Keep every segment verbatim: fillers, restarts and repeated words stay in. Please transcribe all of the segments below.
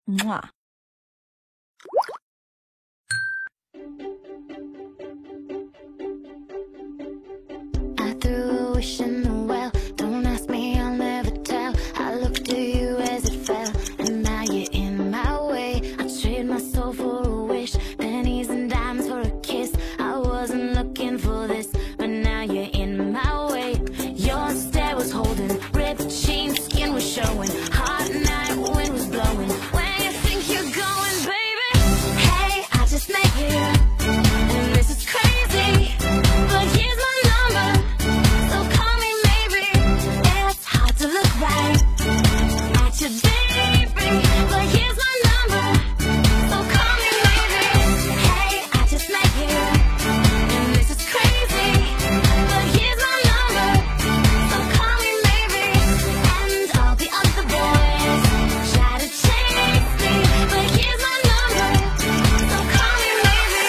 Mwah. I threw a wish in the well. Don't ask me, I'll never tell. I looked at you as it fell, and now you're in my way. I trade my soul for a wish, pennies and dimes for a kiss. I wasn't looking for this, but now you're in my way. Your stare was holding, ripped jeans, skin was showing. Hot night, wind was blowing. Where you think you're going, baby? Hey, I just met you, and this is crazy, but here's my number, so call me maybe. It's hard to look right at you, baby, but here's my number, so call me maybe. Hey, I just met you, and this is crazy, but here's my number, so call me maybe. And all the other boys try to chase me, but here's my number, so call me maybe.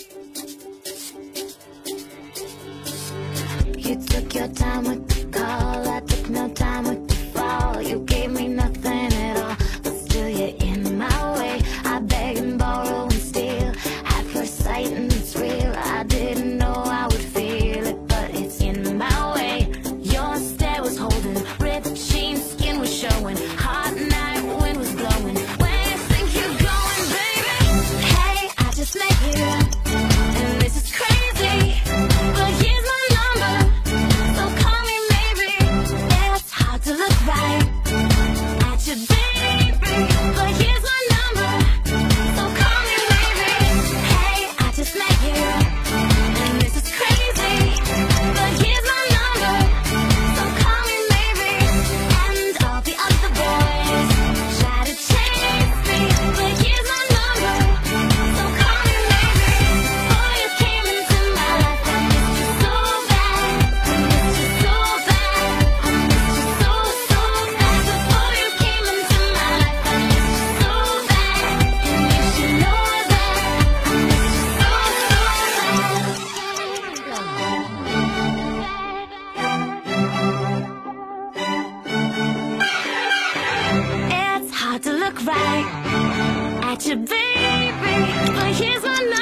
You took your time with the call, I took no time with the fall. You gave me nothing at all, but still you're in my way. I beg and borrow and steal, at first sight and it's real. I didn't know I would feel it, but it's in my way. Your stare was holding, ripped jeans, skin was showing. Hot night, wind was blowing. Where you think you're going, baby? Hey, I just met you, and this is crazy, but here's my number, so call me maybe. It's hard to look right at you, baby, but here's my number, so call me maybe. Hey, I just met you, and this is crazy, but here's my number, so call me maybe. And all the other boys try to chase me, but here's my number, so call me maybe. Before you came into my life, I missed you so bad, I missed you so bad, I missed you so, so bad. Before you came into my life, I missed you so bad, and you should know that I missed you so, so bad. It's hard to look right at you, baby, but here's my number.